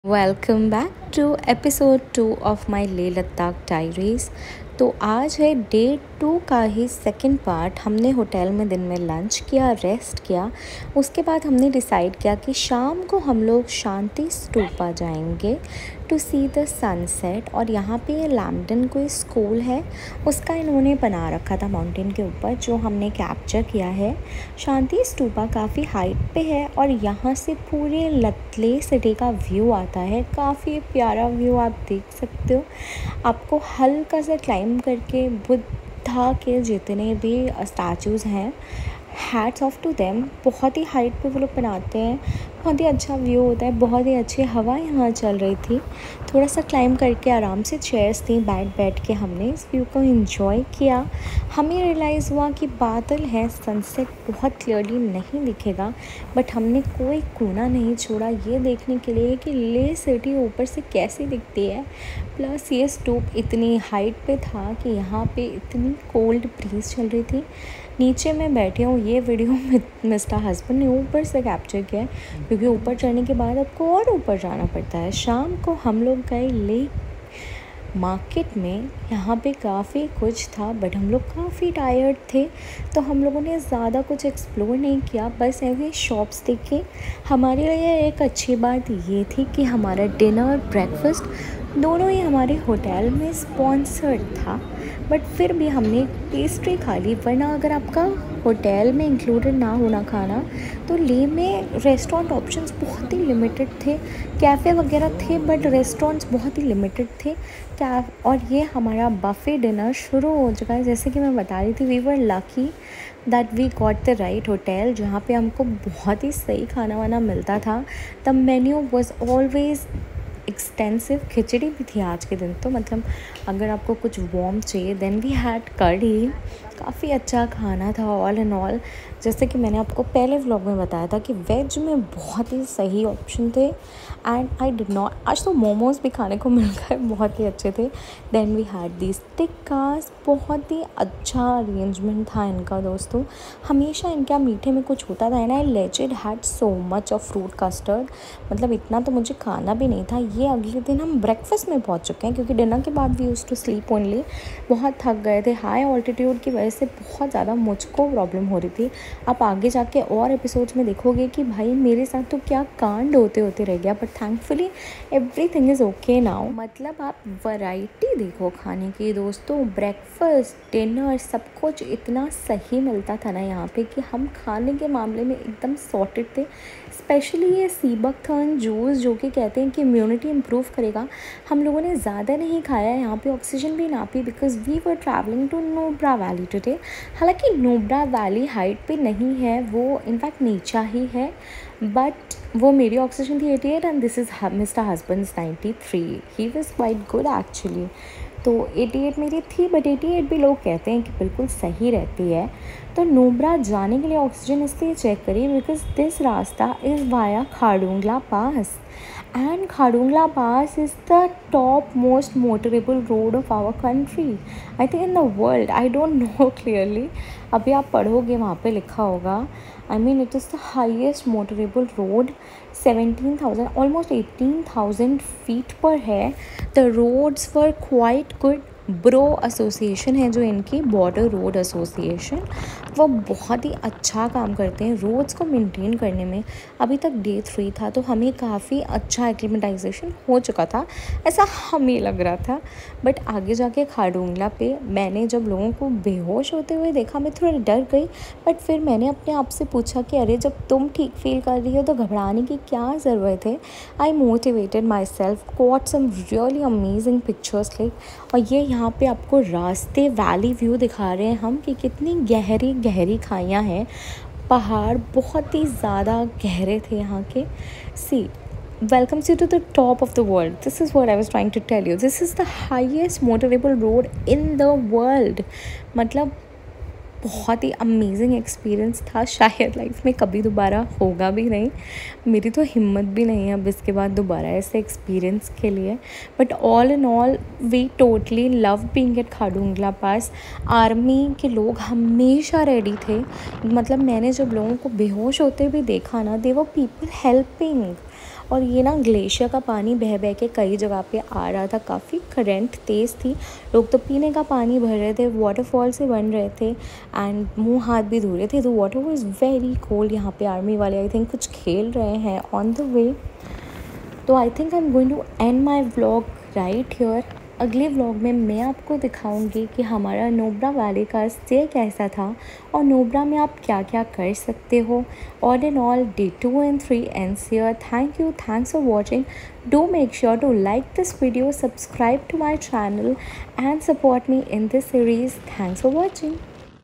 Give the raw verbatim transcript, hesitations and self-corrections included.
Welcome back to episode two of my Leh Ladakh diaries. तो आज है डे टू का ही सेकंड पार्ट। हमने होटल में दिन में लंच किया, रेस्ट किया। उसके बाद हमने डिसाइड किया कि शाम को हम लोग शांति स्तूपा जाएंगे टू सी द सनसेट। और यहाँ पे ये लैम्पटन कोई स्कूल है, उसका इन्होंने बना रखा था माउंटेन के ऊपर, जो हमने कैप्चर किया है। शांति स्तूपा काफ़ी हाइट पे है और यहाँ से पूरे लतले सिटी का व्यू आता है। काफ़ी प्यारा व्यू आप देख सकते हो। आपको हल्का सा क्लाइम करके बुद्धा के जितने भी स्टैचूज़ हैं, हैट्स ऑफ टू देम। बहुत ही हाइट पे वो लोग बनाते हैं, बहुत ही अच्छा व्यू होता है। बहुत ही अच्छी हवा यहाँ चल रही थी। थोड़ा सा क्लाइम करके आराम से चेयर्स थी, बैठ बैठ के हमने इस व्यू को एंजॉय किया। हमें रियलाइज़ हुआ कि बादल है, सनसेट बहुत क्लियरली नहीं दिखेगा, बट हमने कोई कोना नहीं छोड़ा ये देखने के लिए कि लेह सिटी ऊपर से कैसी दिखती है। प्लस ये स्तूप इतनी हाइट पे था कि यहाँ पे इतनी कोल्ड ब्रीज चल रही थी। नीचे मैं बैठी हूँ। ये वीडियो मिस्टर हस्बैंड ने ऊपर से कैप्चर किया है, क्योंकि ऊपर चढ़ने के बाद आपको और ऊपर जाना पड़ता है। शाम को हम लोग गए लेह मार्केट में। यहाँ पे काफ़ी कुछ था, बट हम लोग काफ़ी टायर्ड थे, तो हम लोगों ने ज़्यादा कुछ एक्सप्लोर नहीं किया, बस ऐसे शॉप्स देखे। हमारे लिए एक अच्छी बात ये थी कि हमारा डिनर और ब्रेकफास्ट दोनों ही हमारे होटल में स्पॉन्सर्ड था, बट फिर भी हमने पेस्ट्री खा ली। वरना अगर आपका होटल में इंक्लूडेड ना होना खाना, तो लेह में रेस्टोरेंट ऑप्शंस बहुत ही लिमिटेड थे। कैफ़े वगैरह थे, बट रेस्टोरेंट्स बहुत ही लिमिटेड थे। क्या और ये हमारा बफ़े डिनर शुरू हो चुका है। जैसे कि मैं बता रही थी, we were lucky that we got the right hotel, जहाँ पे हमको बहुत ही सही खाना वाना मिलता था। The menu was always extensive. Khichdi भी थी आज के दिन, तो मतलब अगर आपको कुछ वार्म चाहिए, देन वी हैड कढ़ी। काफ़ी अच्छा खाना था ऑल एंड ऑल। जैसे कि मैंने आपको पहले व्लॉग में बताया था कि वेज में बहुत ही सही ऑप्शन थे, एंड आई डिड नॉट। आज तो मोमोज भी खाने को मिल गए, बहुत ही अच्छे थे। Then we had these tikkas. बहुत ही अच्छा अरेंजमेंट था इनका दोस्तों। हमेशा इनका मीठे में कुछ होता था, and I legit had so much of fruit custard. मतलब इतना तो मुझे खाना भी नहीं था। ये अगले दिन हम ब्रेकफास्ट में पहुंच चुके हैं, क्योंकि डिनर के बाद we used to sleep only. बहुत थक गए थे। हाई ऑल्टीट्यूड की वजह से बहुत ज़्यादा मुझको प्रॉब्लम हो रही थी। आप आगे जाके और एपिसोड्स में देखोगे कि भाई मेरे साथ तो क्या कांड होते होते रह गया, but thankfully everything is okay now. मतलब आप वैरायटी देखो खाने की दोस्तों। ब्रेकफास्ट, डिनर, सब कुछ इतना सही मिलता था ना यहाँ पे कि हम खाने के मामले में एकदम सॉर्टेड थे। स्पेशली ये सीबकथर्न जूस, जो कि कहते हैं कि इम्यूनिटी इम्प्रूव करेगा, हम लोगों ने ज़्यादा नहीं खाया। यहाँ पे ऑक्सीजन भी ना पी, because we were travelling to Nubra valley today. हालांकि नुब्रा वैली हाइट पे नहीं है, वो इनफैक्ट नीचा ही है, बट वो मेरी ऑक्सीजन थी eighty eight, and this is mister husband's ninety three. He was quite good actually. तो एटी एट मेरी थी, बट एटी एट भी लोग कहते हैं कि बिल्कुल सही रहती है। तो नुब्रा जाने के लिए ऑक्सीजन इसलिए चेक करिए, बिकॉज दिस रास्ता is via Khardungla pass, and Khadungla Pass is the top most motorable road of our country, I think in the world. I don't know clearly. अभी आप पढ़ोगे वहाँ पे लिखा होगा। I mean it is the highest motorable road, seventeen thousand almost eighteen thousand feet पर है। The roads were quite good. BRO association है जो इनकी, बॉर्डर रोड एसोसिएशन, वो बहुत ही अच्छा काम करते हैं रोड्स को मेंटेन करने में। अभी तक डे थ्री था, तो हमें काफ़ी अच्छा एक्लिमेटाइजेशन हो चुका था, ऐसा हमें लग रहा था। बट आगे जाके खारदुंगला पे मैंने जब लोगों को बेहोश होते हुए देखा, मैं थोड़ा डर गई। बट फिर मैंने अपने आप से पूछा कि अरे जब तुम ठीक फील कर रही हो तो घबराने की क्या ज़रूरत है। I motivated myself, got some really amazing pictures click. और ये यहाँ पे आपको रास्ते वैली व्यू दिखा रहे हैं हम कि कितनी गहरी गहरी खाइयाँ हैं। पहाड़ बहुत ही ज़्यादा गहरे थे यहाँ के। सी welcomes you to the top of the world. This is what I was trying to tell you. This is the highest motorable road in the world. मतलब बहुत ही अमेजिंग एक्सपीरियंस था। शायद लाइफ में कभी दोबारा होगा भी नहीं। मेरी तो हिम्मत भी नहीं है अब इसके बाद दोबारा ऐसे एक्सपीरियंस के लिए। But all in all we totally love being at Khardungla pass. Army के लोग हमेशा रेडी थे। मतलब मैंने जब लोगों को बेहोश होते भी देखा ना, दे वर पीपल हेल्पिंग। और ये ना ग्लेशियर का पानी बह बह के कई जगह पे आ रहा था, काफ़ी करंट तेज़ थी, लोग तो पीने का पानी भर रहे थे, वाटरफॉल से बन रहे थे एंड मुंह हाथ भी धो रहे थे। तो वाटर वाज वेरी कोल्ड। यहाँ पे आर्मी वाले आई थिंक कुछ खेल रहे हैं ऑन द वे। तो I think I am going to end my vlog right here. अगले व्लॉग में मैं आपको दिखाऊंगी कि हमारा नुब्रा वैली का स्टे कैसा था और नुब्रा में आप क्या क्या कर सकते हो। All in all, day two and three ends here. Thank you, thanks for watching. Do make sure to like this video, subscribe to my channel and support me in this series. Thanks for watching.